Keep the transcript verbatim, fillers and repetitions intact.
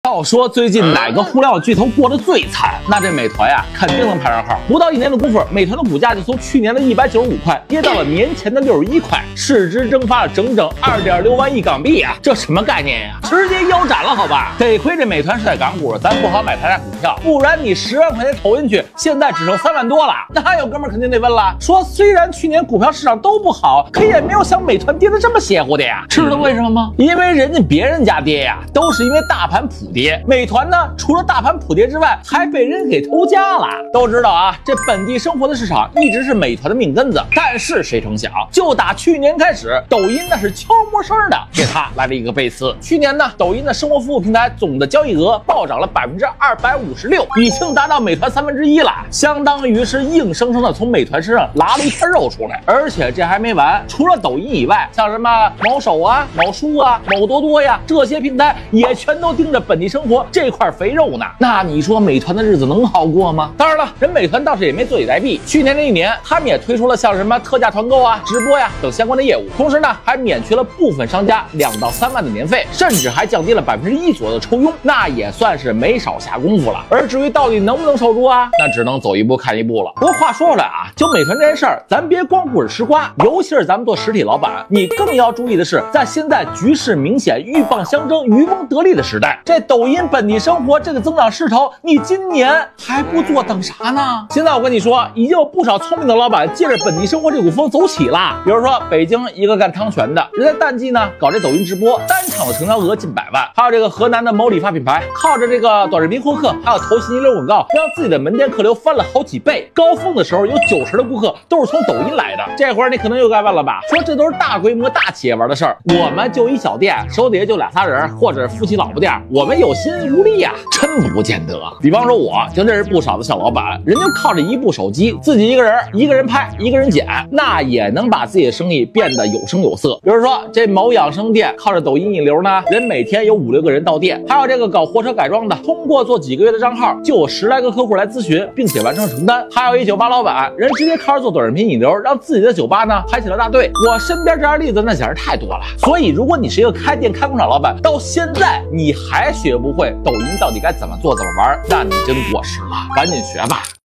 要说最近哪个互联网巨头过得最惨，那这美团呀肯定能排上号。不到一年的功夫，美团的股价就从去年的一百九十五块跌到了年前的六十一块，市值蒸发了整整二点六万亿港币啊！这什么概念呀？直接腰斩了好吧？得亏这美团是在港股，咱不好买他家股票，不然你十万块钱投进去，现在只剩三万多了。那有哥们儿肯定得问了，说虽然去年股票市场都不好，可也没有像美团跌得这么邪乎的呀。知道为什么吗？因为人家别人家跌呀，都是因为大盘普跌，美团呢，除了大盘普跌之外，还被人给偷家了。都知道啊，这本地生活的市场一直是美团的命根子，但是谁成想，就打去年开始，抖音那是悄没声的给他来了一个背刺。去年呢，抖音的生活服务平台总的交易额暴涨了百分之二百五十六，已经达到美团三分之一了，相当于是硬生生的从美团身上拉了一块肉出来。而且这还没完，除了抖音以外，像什么某手啊、某书啊、某多多呀，这些平台也全都盯着本地生活这块肥肉呢。那你说美团的日子能好过吗？当然了，人美团倒是也没坐以待毙，去年这一年，他们也推出了像什么特价团购啊、直播呀等相关的业务，同时呢，还免去了部分商家两到三万的年费，甚至还降低了百分之一左右的抽佣，那也算是没少下功夫了。而至于到底能不能守住啊，那只能走一步看一步了。不过话说回来啊，就美团这件事儿，咱别光顾着吃瓜，尤其是咱们做实体老板，你更要注意的是，在现在局势明显鹬蚌相争、渔翁得利的时代，这抖音本地生活这个增长势头，你今年还不做等啥呢？现在我跟你说，已经有不少聪明的老板借着本地生活这股风走起了。比如说北京一个干汤泉的，人在淡季呢搞这抖音直播，单场的成交额近百万；还有这个河南的某理发品牌，靠着这个短视频获客，还有投信一流广告，让自己的门店客流翻了好几倍。高峰的时候有九成的顾客都是从抖音来的。这会儿你可能又该问了吧，说这都是大规模大企业玩的事儿，我们就一小店，手底下就俩仨人，或者夫妻老婆店，我们有心无力呀、啊，真不见得。比方说我就认识不少的小老板，人就靠着一部手机，自己一个人一个人拍一个人剪，那也能把自己的生意变得有声有色。比如说这某养生店靠着抖音引流呢，人每天有五六个人到店，还有这个搞货车改装的，通过做几个月的账号，就有十来个客户来咨询，并且完成承担。还有一酒吧老板，人直接靠着做短视频引流，让自己的酒吧呢排起了大队。我身边这样的例子那简直太多了。所以如果你是一个开店开工厂老板，到现在你还学不会抖音到底该怎么做怎么玩，那你真过时了，赶紧学吧。